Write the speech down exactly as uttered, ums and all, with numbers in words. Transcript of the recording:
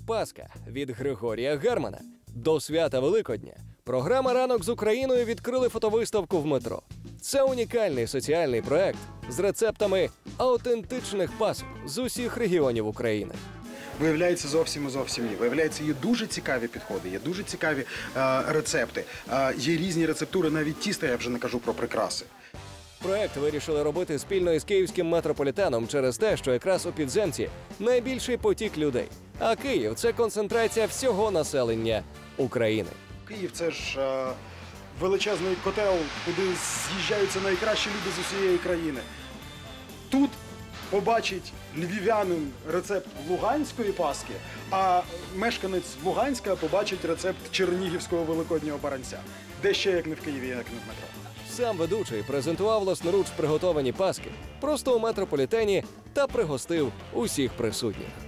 Пасха від Григорія Германа. До свята Великодня програма «Ранок з Україною» відкрили фотовиставку в метро. Це унікальний соціальний проект з рецептами аутентичних пасок з усіх регіонів України. Виявляється, зовсім і зовсім ні. Виявляється, є дуже цікаві підходи, є дуже цікаві е, рецепти, е, є різні рецептури, навіть тіста, я вже не кажу про прикраси. Проект вирішили робити спільно із київським метрополітеном через те, що якраз у підземці найбільший потік людей. А Київ – це концентрація всього населення України. Київ – це ж е, величезний котел, куди з'їжджаються найкращі люди з усієї країни. Тут побачить львів'янин рецепт луганської паски, а мешканець Луганська побачить рецепт чернігівського великоднього баранця. Де ще, як не в Києві, як не в метро. Сам ведучий презентував власноруч приготовані паски просто у метрополітені та пригостив усіх присутніх.